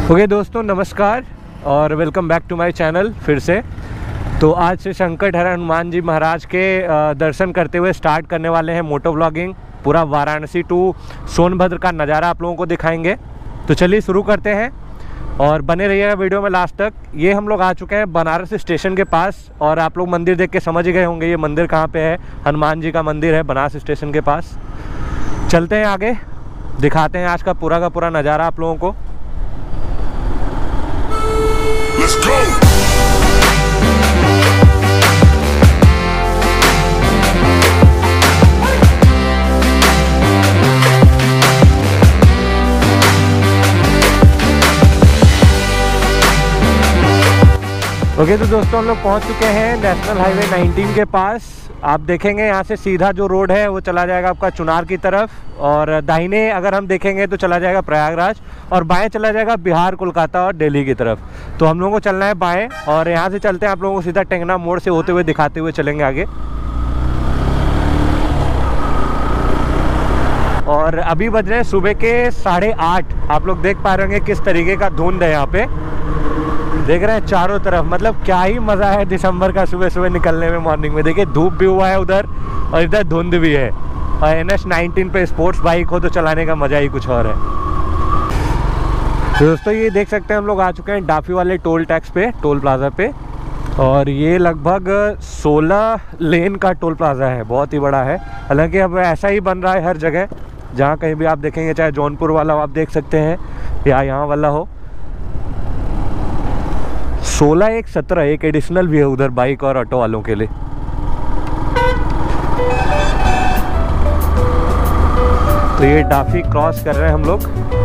Okay दोस्तों, नमस्कार और welcome back to my channel फिर से। तो आज से शंकर ठहरा हनुमान जी महाराज के दर्शन करते हुए स्टार्ट करने वाले हैं मोटो व्लॉगिंग। पूरा वाराणसी टू सोनभद्र का नज़ारा आप लोगों को दिखाएंगे। तो चलिए शुरू करते हैं और बने रहिएगा वीडियो में लास्ट तक। ये हम लोग आ चुके हैं बनारस स्टेशन के पास और आप लोग मंदिर देख के समझ ही गए होंगे ये मंदिर कहाँ पे है। हनुमान जी का मंदिर है बनारस स्टेशन के पास। चलते हैं आगे, दिखाते हैं आज का पूरा नज़ारा आप लोगों को। Let's go! ओके तो दोस्तों हम लोग पहुंच चुके हैं नेशनल हाईवे 19 के पास। आप देखेंगे यहाँ से सीधा जो रोड है वो चला जाएगा आपका चुनार की तरफ, और दाहिने अगर हम देखेंगे तो चला जाएगा प्रयागराज, और बाएं चला जाएगा बिहार, कोलकाता और दिल्ली की तरफ। तो हम लोगों को चलना है बाएं, और यहाँ से चलते हैं आप लोगों को सीधा टेंगना मोड़ से होते हुए दिखाते हुए चलेंगे आगे। और अभी बज रहे हैं सुबह के 8:30। आप लोग देख पा रहे होंगे किस तरीके का धुंध है यहाँ पे, देख रहे हैं चारों तरफ। मतलब क्या ही मज़ा है दिसंबर का सुबह सुबह निकलने में, मॉर्निंग में। देखिए धूप भी हुआ है उधर और इधर धुंध भी है, और NH 19 पे स्पोर्ट्स बाइक हो तो चलाने का मज़ा ही कुछ और है। तो दोस्तों ये देख सकते हैं हम लोग आ चुके हैं डाफी वाले टोल टैक्स पे, टोल प्लाज़ा पे। और ये लगभग 16 लेन का टोल प्लाज़ा है, बहुत ही बड़ा है। हालांकि अब ऐसा ही बन रहा है हर जगह, जहाँ कहीं भी आप देखेंगे, चाहे जौनपुर वाला हो आप देख सकते हैं या यहाँ वाला हो। 16 एक 17 एक एडिशनल भी है उधर बाइक और ऑटो वालों के लिए। तो ये डाफी क्रॉस कर रहे हैं हम लोग।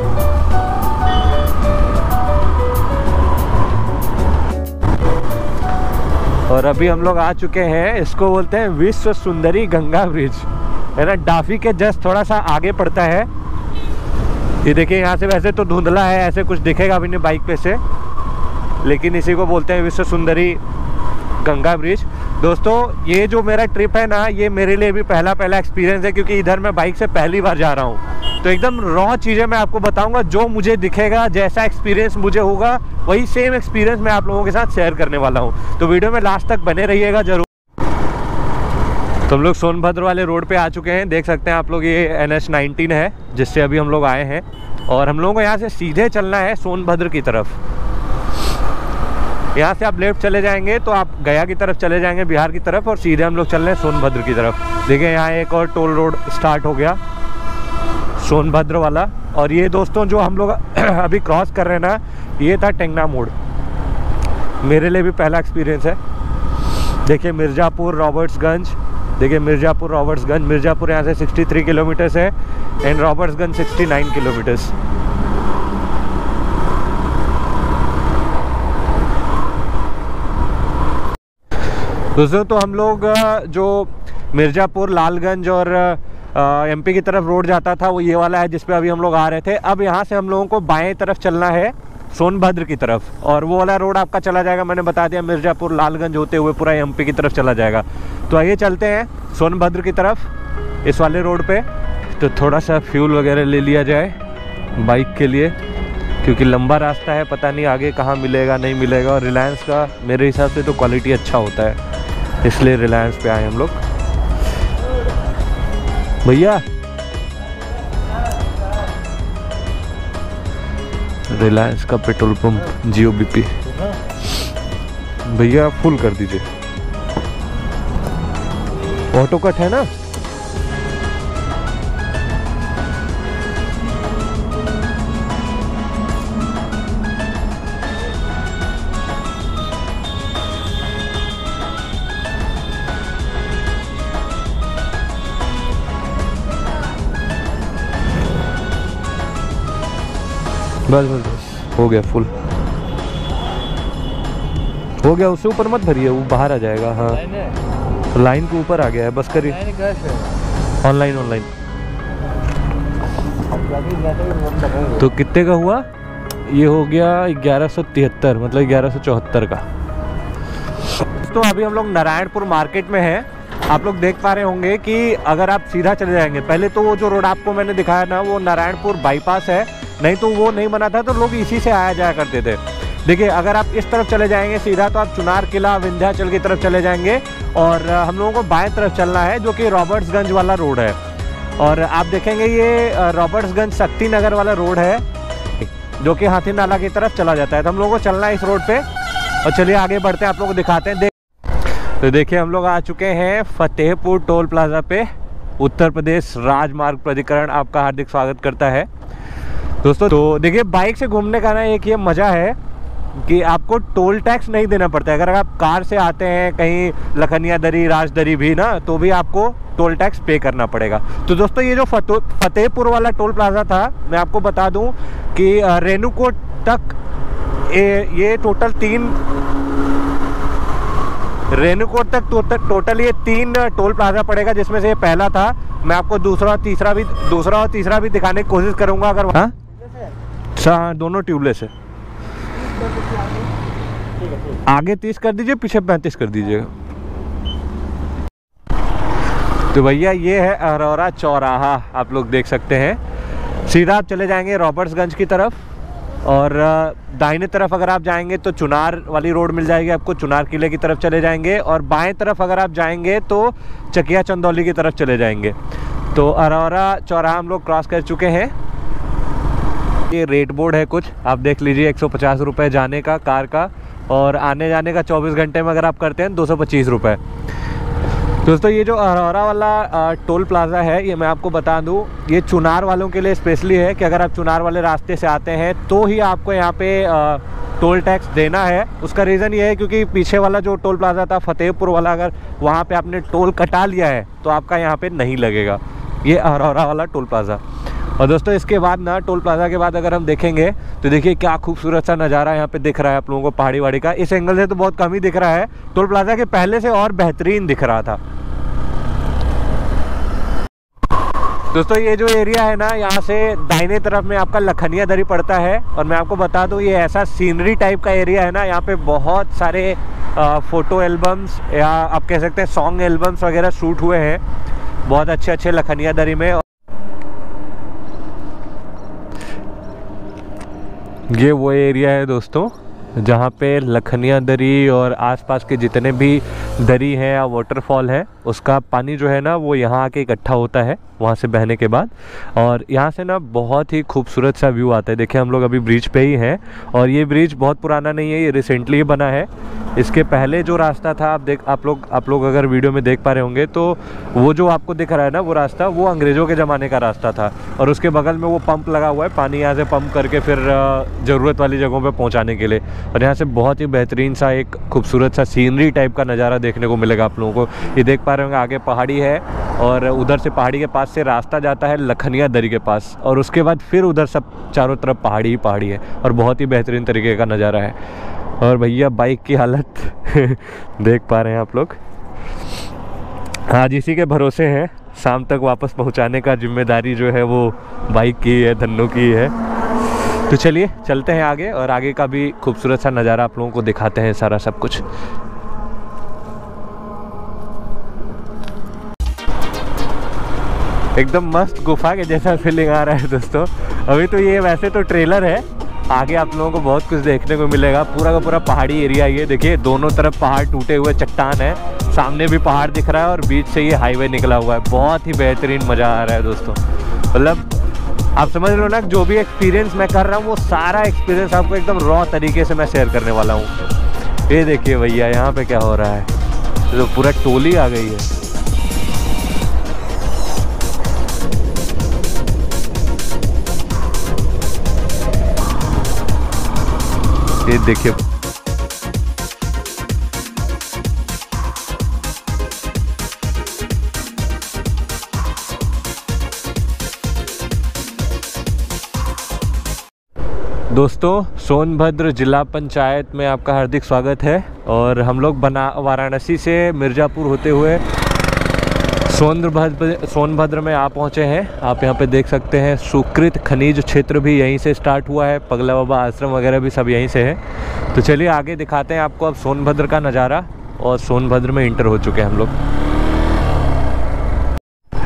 और अभी हम लोग आ चुके हैं, इसको बोलते हैं विश्व सुंदरी गंगा ब्रिज, है ना। डाफी के जस्ट थोड़ा सा आगे पड़ता है। ये देखिए यहाँ से वैसे तो धुंधला है, ऐसे कुछ दिखेगा भी नहीं बाइक पे से, लेकिन इसी को बोलते हैं विश्व सुंदरी गंगा ब्रिज। दोस्तों ये जो मेरा ट्रिप है ना, ये मेरे लिए भी पहला एक्सपीरियंस है, क्योंकि इधर मैं बाइक से पहली बार जा रहा हूँ। तो एकदम रॉ चीज़ें मैं आपको बताऊंगा, जो मुझे दिखेगा, जैसा एक्सपीरियंस मुझे होगा वही सेम एक्सपीरियंस मैं आप लोगों के साथ शेयर करने वाला हूँ। तो वीडियो में लास्ट तक बने रहिएगा जरूर। तो हम लोग सोनभद्र वाले रोड पे आ चुके हैं, देख सकते हैं आप लोग। ये NH 19 है जिससे अभी हम लोग आए हैं, और हम लोगों को यहाँ से सीधे चलना है सोनभद्र की तरफ। यहाँ से आप लेफ्ट चले जाएंगे तो आप गया की तरफ चले जाएंगे, बिहार की तरफ, और सीधे हम लोग चल रहे हैं सोनभद्र की तरफ। देखिए यहाँ एक और टोल रोड स्टार्ट हो गया, सोनभद्र वाला। और ये दोस्तों जो हम लोग अभी क्रॉस कर रहे हैं ना, ये था टेंगना मोड़। मेरे लिए भी पहला एक्सपीरियंस है। देखिए मिर्ज़ापुर रॉबर्ट्सगंज, देखिए मिर्ज़ापुर रॉबर्ट्सगंज। मिर्ज़ापुर यहाँ से 63 किलोमीटर्स है एंड रॉबर्ट्सगंज 69 किलोमीटर्स। दोस्तों तो हम लोग जो मिर्ज़ापुर, लालगंज और MP की तरफ रोड जाता था वो ये वाला है जिस पे अभी हम लोग आ रहे थे। अब यहाँ से हम लोगों को बाएं तरफ चलना है सोनभद्र की तरफ, और वो वाला रोड आपका चला जाएगा, मैंने बता दिया, मिर्ज़ापुर लालगंज होते हुए पूरा MP की तरफ चला जाएगा। तो आइए चलते हैं सोनभद्र की तरफ इस वाले रोड पे। तो थोड़ा सा फ्यूल वगैरह ले लिया जाए बाइक के लिए, क्योंकि लंबा रास्ता है, पता नहीं आगे कहाँ मिलेगा नहीं मिलेगा। और रिलायंस का मेरे हिसाब से तो क्वालिटी अच्छा होता है, इसलिए रिलायंस पे आए हम लोग। भैया रिलायंस का पेट्रोल पंप GOBP, भैया फुल कर दीजिए। ऑटो कट है ना। बस बस बस हो गया, फुल हो गया। उससे ऊपर मत भरिए, वो बाहर आ जाएगा। हाँ लाइन के ऊपर आ गया है, बस करिए। ऑनलाइन तो कितने का हुआ? ये हो गया 1173, मतलब 1174 का। तो अभी हम लोग नारायणपुर मार्केट में हैं आप लोग देख पा रहे होंगे कि अगर आप सीधा चले जाएंगे, पहले तो वो जो रोड आपको मैंने दिखाया ना वो नारायणपुर बाईपास है, नहीं तो वो नहीं बना था तो लोग इसी से आया जाया करते थे। देखिए अगर आप इस तरफ चले जाएंगे सीधा तो आप चुनार किला विंध्याचल की तरफ चले जाएंगे और हम लोगों को बाएं तरफ चलना है जो कि रॉबर्ट्सगंज वाला रोड है। और आप देखेंगे ये रॉबर्ट्सगंज शक्ति नगर वाला रोड है जो कि हाथी नाला की तरफ चला जाता है। तो हम लोगों को चलना है इस रोड पे और चलिए आगे बढ़ते हैं, आप लोगों को दिखाते हैं। तो देखिए हम लोग आ चुके हैं फतेहपुर टोल प्लाजा पे। उत्तर प्रदेश राजमार्ग प्राधिकरण आपका हार्दिक स्वागत करता है दोस्तों। तो देखिए बाइक से घूमने का ना एक ये मज़ा है कि आपको टोल टैक्स नहीं देना पड़ता है। अगर आप कार से आते हैं कहीं लखनिया दरी राजदरी भी ना तो भी आपको टोल टैक्स पे करना पड़ेगा। तो दोस्तों ये जो फतेहपुर वाला टोल प्लाजा था मैं आपको बता दूं कि रेणुकूट तक ये टोटल रेणुकूट तक टोटल ये 3 टोल प्लाजा पड़ेगा, जिसमें से ये पहला था। मैं आपको दूसरा और तीसरा भी दिखाने की कोशिश करूंगा। अगर हाँ दोनों ट्यूबलेस है। आगे 30 कर दीजिए, पीछे 35 कर दीजिएगा। तो भैया ये है अरोरा चौराहा, आप लोग देख सकते हैं। सीधा आप चले जाएंगे रॉबर्ट्सगंज की तरफ और दाहिने तरफ अगर आप जाएंगे तो चुनार वाली रोड मिल जाएगी आपको, चुनार किले की तरफ चले जाएंगे। और बाएं तरफ अगर आप जाएंगे तो चकिया चंदौली की तरफ चले जाएंगे। तो अरोरा चौराहा हम लोग क्रॉस कर चुके हैं। ये रेट बोर्ड है कुछ, आप देख लीजिए 150 रुपये जाने का कार का, और आने जाने का 24 घंटे में अगर आप करते हैं 225 रुपये। दोस्तों ये जो अरोरा वाला टोल प्लाज़ा है ये मैं आपको बता दूं ये चुनार वालों के लिए स्पेशली है कि अगर आप चुनार वाले रास्ते से आते हैं तो ही आपको यहाँ पे टोल टैक्स देना है। उसका रीज़न ये है क्योंकि पीछे वाला जो टोल प्लाज़ा था फतेहपुर वाला, अगर वहाँ पे आपने टोल कटा लिया है तो आपका यहाँ पे नहीं लगेगा। ये अरोरा वाला टोल प्लाज़ा। और दोस्तों इसके बाद ना टोल प्लाज़ा के बाद अगर हम देखेंगे तो देखिए क्या खूबसूरत सा नज़ारा यहाँ पे दिख रहा है आप लोगों को पहाड़ी वाड़ी का। इस एंगल से तो बहुत कम ही दिख रहा है, टोल प्लाज़ा के पहले से और बेहतरीन दिख रहा था। दोस्तों ये जो एरिया है ना यहाँ से दाहिने तरफ में आपका लखनिया दरी पड़ता है। और मैं आपको बता दूँ ये ऐसा सीनरी टाइप का एरिया है ना, यहाँ पे बहुत सारे फ़ोटो एल्बम्स या आप कह सकते हैं सॉन्ग एल्बम्स वगैरह शूट हुए हैं बहुत अच्छे लखनिया दरी में। ये वो एरिया है दोस्तों जहाँ पे लखनिया दरी और आसपास के जितने भी दरी हैं या वाटरफॉल है उसका पानी जो है ना वो यहाँ आके इकट्ठा होता है वहाँ से बहने के बाद। और यहाँ से ना बहुत ही खूबसूरत सा व्यू आता है। देखिए हम लोग अभी ब्रिज पे ही हैं और ये ब्रिज बहुत पुराना नहीं है, ये रिसेंटली बना है। इसके पहले जो रास्ता था आप लोग अगर वीडियो में देख पा रहे होंगे तो वो जो आपको दिख रहा है ना वो रास्ता वो अंग्रेज़ों के ज़माने का रास्ता था। और उसके बगल में वो पंप लगा हुआ है, पानी यहाँ से पंप करके फिर ज़रूरत वाली जगहों पर पहुँचाने के लिए। और यहाँ से बहुत ही बेहतरीन सा एक खूबसूरत सा सीनरी टाइप का नज़ारा देखने को मिलेगा आप लोगों को। ये देख पा रहे होंगे आगे पहाड़ी है और उधर से पहाड़ी के पास से रास्ता जाता है लखनिया दरी के पास और उसके बाद फिर उधर सब चारों तरफ पहाड़ी ही पहाड़ी है और बहुत ही बेहतरीन तरीके का नज़ारा है। और भैया बाइक की हालत देख पा रहे हैं आप लोग। आज इसी के भरोसे हैं, शाम तक वापस पहुंचाने का जिम्मेदारी जो है वो बाइक की है, धन्नो की है। तो चलिए चलते हैं आगे और आगे का भी खूबसूरत सा नज़ारा आप लोगों को दिखाते हैं सारा सब कुछ। एकदम मस्त गुफा के जैसा फीलिंग आ रहा है दोस्तों। अभी तो ये वैसे तो ट्रेलर है, आगे आप लोगों को बहुत कुछ देखने को मिलेगा। पूरा का पूरा पहाड़ी एरिया ये देखिए, दोनों तरफ पहाड़ टूटे हुए चट्टान है, सामने भी पहाड़ दिख रहा है और बीच से ये हाईवे निकला हुआ है। बहुत ही बेहतरीन मज़ा आ रहा है दोस्तों। मतलब आप समझ लो ना जो भी एक्सपीरियंस मैं कर रहा हूँ वो सारा एक्सपीरियंस आपको एकदम रॉ तरीके से मैं शेयर करने वाला हूँ। ये देखिए भैया यहाँ पे क्या हो रहा है, तो पूरा टोली आ गई है। ये देखिए दोस्तों, सोनभद्र जिला पंचायत में आपका हार्दिक स्वागत है। और हम लोग वाराणसी से मिर्ज़ापुर होते हुए सोनभद्र में आ पहुँचे हैं। आप यहाँ पे देख सकते हैं सुकृत खनिज क्षेत्र भी यहीं से स्टार्ट हुआ है, पगला बाबा आश्रम वगैरह भी सब यहीं से है। तो चलिए आगे दिखाते हैं आपको अब सोनभद्र का नज़ारा। और सोनभद्र में इंटर हो चुके हैं हम लोग।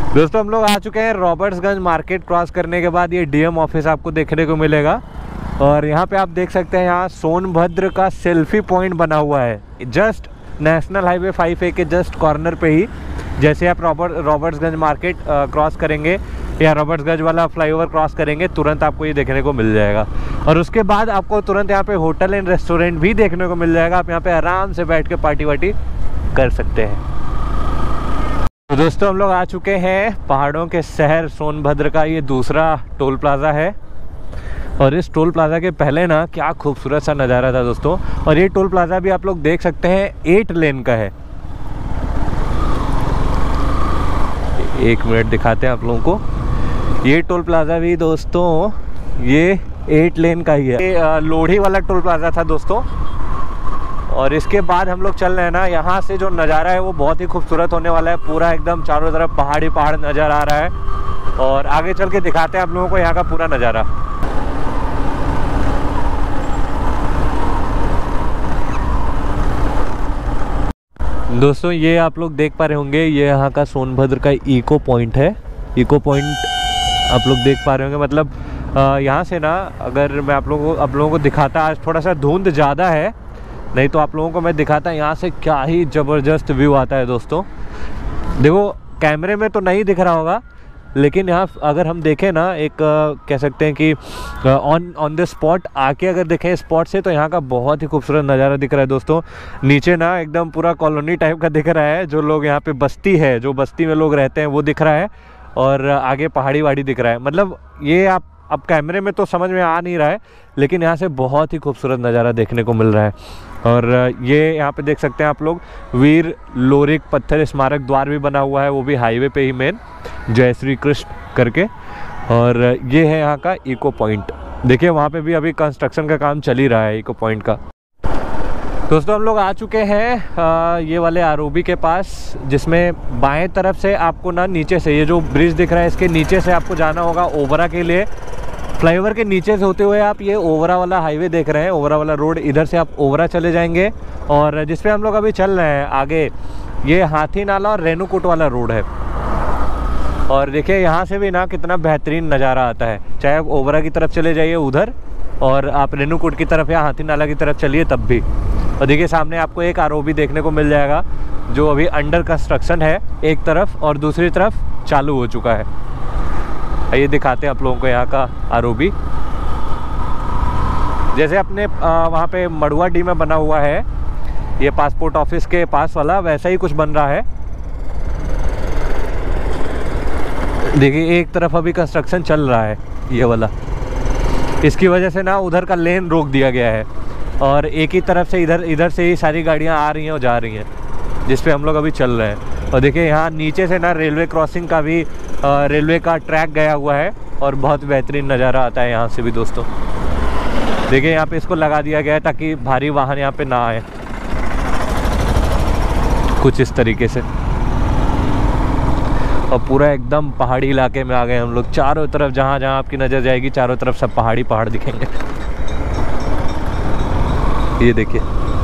दोस्तों हम लोग आ चुके हैं रॉबर्ट्सगंज मार्केट। क्रॉस करने के बाद ये डीएम ऑफिस आपको देखने को मिलेगा और यहाँ पे आप देख सकते हैं यहाँ सोनभद्र का सेल्फी पॉइंट बना हुआ है जस्ट नेशनल हाईवे 5A के जस्ट कॉर्नर पे ही। जैसे आप रॉबर्ट्सगंज मार्केट क्रॉस करेंगे या रॉबर्ट्सगंज वाला फ्लाईओवर क्रॉस करेंगे तुरंत आपको ये देखने को मिल जाएगा। और उसके बाद आपको तुरंत यहाँ पे होटल एंड रेस्टोरेंट भी देखने को मिल जाएगा। आप यहाँ पे आराम से बैठ के पार्टी वार्टी कर सकते हैं। तो दोस्तों हम लोग आ चुके हैं पहाड़ों के शहर सोनभद्र का ये दूसरा टोल प्लाज़ा है। और इस टोल प्लाज़ा के पहले ना क्या खूबसूरत सा नज़ारा था दोस्तों। और ये टोल प्लाज़ा भी आप लोग देख सकते हैं 8 लेन का है। 1 मिनट दिखाते हैं आप लोगों को। ये टोल प्लाज़ा भी दोस्तों ये 8 लेन का ही है। ये लोढ़ी वाला टोल प्लाज़ा था दोस्तों। और इसके बाद हम लोग चल रहे हैं ना, यहाँ से जो नज़ारा है वो बहुत ही खूबसूरत होने वाला है। पूरा एकदम चारों तरफ पहाड़ी पहाड़ नज़र आ रहा है और आगे चल के दिखाते हैं आप लोगों को यहाँ का पूरा नज़ारा। दोस्तों ये आप लोग देख पा रहे होंगे ये यहाँ का सोनभद्र का इको पॉइंट है। इको पॉइंट आप लोग देख पा रहे होंगे। मतलब यहाँ से ना अगर मैं आप लोगों को दिखाता, आज थोड़ा सा धुंध ज़्यादा है, नहीं तो आप लोगों को मैं दिखाता यहाँ से क्या ही ज़बरदस्त व्यू आता है दोस्तों। देखो कैमरे में तो नहीं दिख रहा होगा लेकिन यहाँ अगर हम देखें ना एक कह सकते हैं कि ऑन द स्पॉट आके अगर देखें स्पॉट से तो यहाँ का बहुत ही खूबसूरत नज़ारा दिख रहा है दोस्तों। नीचे ना एकदम पूरा कॉलोनी टाइप का दिख रहा है। जो लोग यहाँ पे बस्ती है, जो बस्ती में लोग रहते हैं वो दिख रहा है और आगे पहाड़ी वाड़ी दिख रहा है। मतलब ये आप अब कैमरे में तो समझ में आ नहीं रहा है लेकिन यहाँ से बहुत ही खूबसूरत नज़ारा देखने को मिल रहा है। और ये यहाँ पे देख सकते हैं आप लोग वीर लोरिक पत्थर स्मारक द्वार भी बना हुआ है, वो भी हाईवे पे ही मेन, जय श्री कृष्ण करके। और ये है यहाँ का इको पॉइंट। देखिए वहाँ पे भी अभी कंस्ट्रक्शन का काम चल ही रहा है इको पॉइंट का। दोस्तों हम लोग आ चुके हैं ये वाले आरओबी के पास, जिसमें बाएं तरफ से आपको ना नीचे से ये जो ब्रिज दिख रहा है इसके नीचे से आपको जाना होगा ओबरा के लिए। फ्लाईओवर के नीचे से होते हुए आप ये ओबरा वाला हाईवे देख रहे हैं, ओबरा वाला रोड, इधर से आप ओबरा चले जाएंगे। और जिस पे हम लोग अभी चल रहे हैं आगे ये हाथी नाला और रेणुकूट वाला रोड है। और देखिए यहाँ से भी ना कितना बेहतरीन नज़ारा आता है, चाहे आप ओबरा की तरफ चले जाइए उधर और आप रेणुकूट की तरफ या हाथी नाला की तरफ चलिए तब भी। और देखिए सामने आपको एक आरओबी देखने को मिल जाएगा जो अभी अंडर कंस्ट्रक्शन है एक तरफ और दूसरी तरफ चालू हो चुका है। ये दिखाते हैं आप लोगों को यहाँ का आरओबी। जैसे अपने वहाँ पे मड़ुआ डी में बना हुआ है ये पासपोर्ट ऑफिस के पास वाला, वैसा ही कुछ बन रहा है। देखिए एक तरफ अभी कंस्ट्रक्शन चल रहा है ये वाला, इसकी वजह से ना उधर का लेन रोक दिया गया है और एक ही तरफ से इधर से ही सारी गाड़ियाँ आ रही हैं और जा रही हैं, जिस पे हम लोग अभी चल रहे हैं। और देखिए यहाँ नीचे से ना रेलवे क्रॉसिंग का भी रेलवे का ट्रैक गया हुआ है और बहुत बेहतरीन नज़ारा आता है यहाँ से भी दोस्तों। देखिए यहाँ पे इसको लगा दिया गया है ताकि भारी वाहन यहाँ पे ना आए, कुछ इस तरीके से। और पूरा एकदम पहाड़ी इलाके में आ गए हम लोग। चारों तरफ जहाँ जहाँ आपकी नज़र जाएगी चारों तरफ सब पहाड़ दिखेंगे। ये देखिए।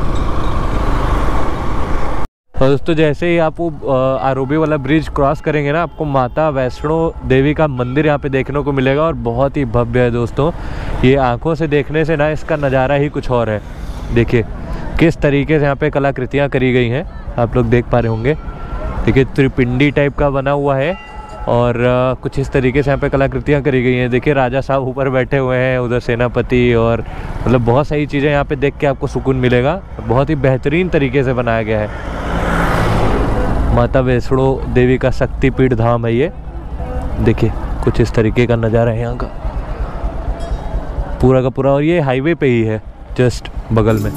और दोस्तों जैसे ही आप वो आरओबी वाला ब्रिज क्रॉस करेंगे ना आपको माता वैष्णो देवी का मंदिर यहाँ पे देखने को मिलेगा और बहुत ही भव्य है दोस्तों। ये आंखों से देखने से ना इसका नज़ारा ही कुछ और है। देखिए किस तरीके से यहाँ पे कलाकृतियाँ करी गई हैं, आप लोग देख पा रहे होंगे। देखिए त्रिपिंडी टाइप का बना हुआ है और कुछ इस तरीके से यहाँ पे कलाकृतियाँ करी गई हैं। देखिए राजा साहब ऊपर बैठे हुए हैं, उधर सेनापति, और मतलब बहुत सारी चीज़ें यहाँ पे देख के आपको सुकून मिलेगा। बहुत ही बेहतरीन तरीके से बनाया गया है। माता वैष्णो देवी का शक्तिपीठ धाम है ये। देखिए कुछ इस तरीके का नज़ारा है यहाँ का पूरा का पूरा। और ये हाईवे पे ही है जस्ट बगल में।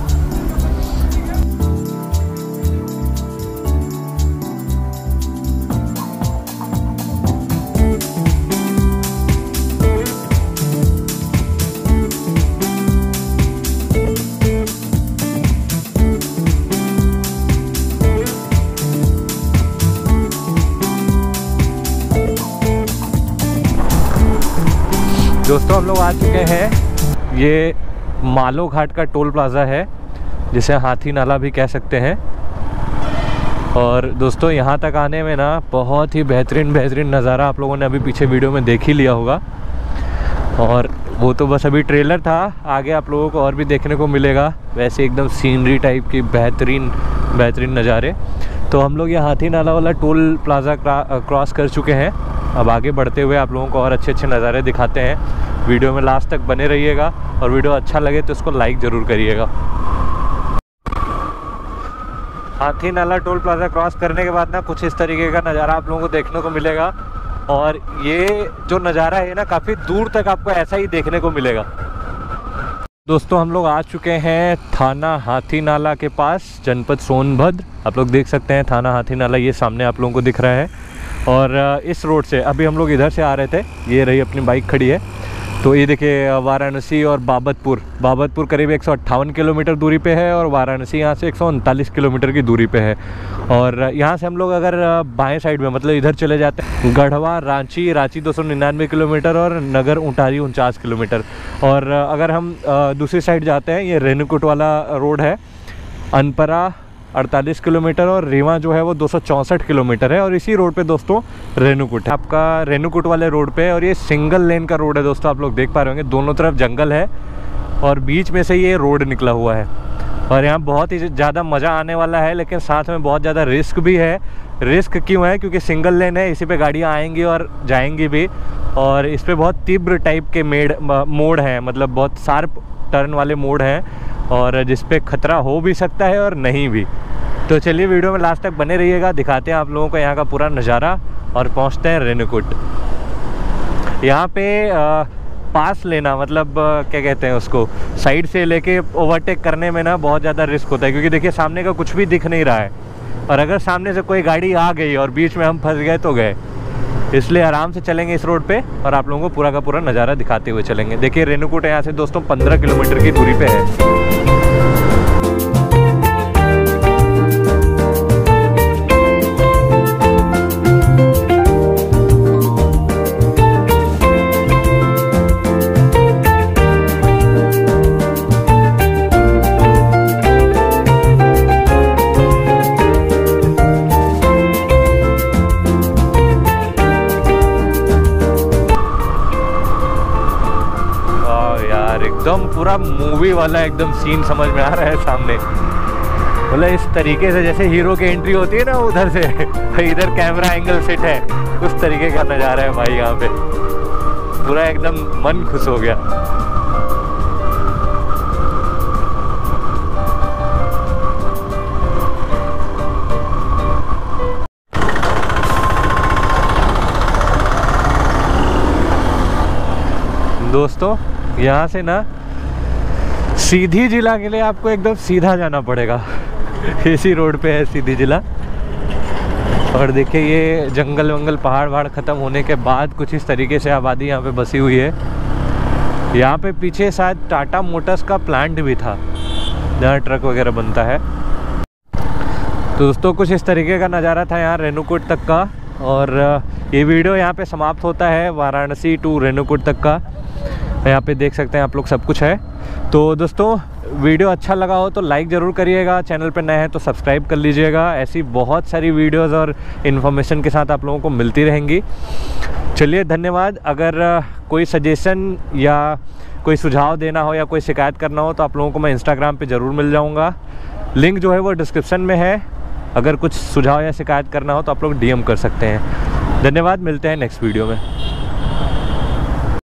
दोस्तों हम लोग आ चुके हैं, ये मालो घाट का टोल प्लाज़ा है जिसे हाथी नाला भी कह सकते हैं। और दोस्तों यहाँ तक आने में ना बहुत ही बेहतरीन नज़ारा आप लोगों ने अभी पीछे वीडियो में देख ही लिया होगा। और वो तो बस अभी ट्रेलर था, आगे आप लोगों को और भी देखने को मिलेगा वैसे एकदम सीनरी टाइप की बेहतरीन नज़ारे। तो हम लोग ये हाथी नाला वाला टोल प्लाज़ा क्रॉस कर चुके हैं। अब आगे बढ़ते हुए आप लोगों को और अच्छे नज़ारे दिखाते हैं। वीडियो में लास्ट तक बने रहिएगा और वीडियो अच्छा लगे तो इसको लाइक ज़रूर करिएगा। हाथी नाला टोल प्लाज़ा क्रॉस करने के बाद ना कुछ इस तरीके का नज़ारा आप लोगों को देखने को मिलेगा। और ये जो नज़ारा है ना काफ़ी दूर तक आपको ऐसा ही देखने को मिलेगा। दोस्तों हम लोग आ चुके हैं थाना हाथी नाला के पास, जनपद सोनभद्र। आप लोग देख सकते हैं थाना हाथी नाला ये सामने आप लोगों को दिख रहा है। और इस रोड से अभी हम लोग इधर से आ रहे थे, ये रही अपनी बाइक खड़ी है। तो ये देखिए वाराणसी और बाबतपुर करीब 158 किलोमीटर दूरी पे है और वाराणसी यहाँ से 139 किलोमीटर की दूरी पे है। और यहाँ से हम लोग अगर बाएं साइड में मतलब इधर चले जाते हैं, गढ़वा रांची 299 किलोमीटर और नगर ऊंटारी 49 किलोमीटर। और अगर हम दूसरी साइड जाते हैं, ये रेणुकूट वाला रोड है, अनपरा 48 किलोमीटर और रीवा जो है वो 264 किलोमीटर है। और इसी रोड पे दोस्तों रेणुकूट है, आपका रेणुकूट वाले रोड पे। और ये सिंगल लेन का रोड है दोस्तों, आप लोग देख पा रहे होंगे दोनों तरफ जंगल है और बीच में से ये रोड निकला हुआ है। और यहाँ बहुत ही ज़्यादा मज़ा आने वाला है, लेकिन साथ में बहुत ज़्यादा रिस्क भी है। रिस्क क्यों है? क्योंकि सिंगल लेन है, इसी पे गाड़ियाँ आएंगी और जाएंगी भी। और इस पर बहुत तीव्र टाइप के मोड़ हैं, मतलब बहुत शार्प टर्न वाले मोड़ हैं और जिस पे खतरा हो भी सकता है और नहीं भी। तो चलिए वीडियो में लास्ट तक बने रहिएगा, दिखाते हैं आप लोगों को यहाँ का पूरा नज़ारा और पहुँचते हैं रेणुकूट। यहाँ पे पास लेना मतलब क्या कहते हैं उसको, साइड से लेके ओवरटेक करने में ना बहुत ज़्यादा रिस्क होता है, क्योंकि देखिए सामने का कुछ भी दिख नहीं रहा है। और अगर सामने से कोई गाड़ी आ गई और बीच में हम फंस गए तो गए। इसलिए आराम से चलेंगे इस रोड पे और आप लोगों को पूरा का पूरा नज़ारा दिखाते हुए चलेंगे। देखिए रेणुकूट यहाँ से दोस्तों 15 किलोमीटर की दूरी पे है। एकदम पूरा मूवी वाला एकदम सीन समझ में आ रहा है सामने। मतलब इस तरीके से जैसे हीरो की एंट्री होती है ना उधर से इधर कैमरा एंगल सेट है, उस तरीके का नज़ारा है भाई। यहाँ पे पूरा एकदम मन खुश हो गया। दोस्तों यहाँ से ना सीधी जिला के लिए आपको एकदम सीधा जाना पड़ेगा। इसी रोड पे है सीधी जिला। और देखिए ये जंगल वंगल पहाड़ ख़त्म होने के बाद कुछ इस तरीके से आबादी यहाँ पे बसी हुई है। यहाँ पे पीछे शायद टाटा मोटर्स का प्लांट भी था जहाँ ट्रक वगैरह बनता है। तो दोस्तों कुछ इस तरीके का नज़ारा था यहाँ रेणुकूट तक का। और ये वीडियो यहाँ पे समाप्त होता है वाराणसी टू रेणुकूट तक का। यहाँ पे देख सकते हैं आप लोग सब कुछ है। तो दोस्तों वीडियो अच्छा लगा हो तो लाइक ज़रूर करिएगा, चैनल पे नए हैं तो सब्सक्राइब कर लीजिएगा। ऐसी बहुत सारी वीडियोस और इन्फॉर्मेशन के साथ आप लोगों को मिलती रहेंगी। चलिए धन्यवाद। अगर कोई सजेशन या कोई सुझाव देना हो या कोई शिकायत करना हो तो आप लोगों को मैं इंस्टाग्राम पे ज़रूर मिल जाऊँगा। लिंक जो है वो डिस्क्रिप्शन में है। अगर कुछ सुझाव या शिकायत करना हो तो आप लोग DM कर सकते हैं। धन्यवाद, मिलते हैं नेक्स्ट वीडियो में।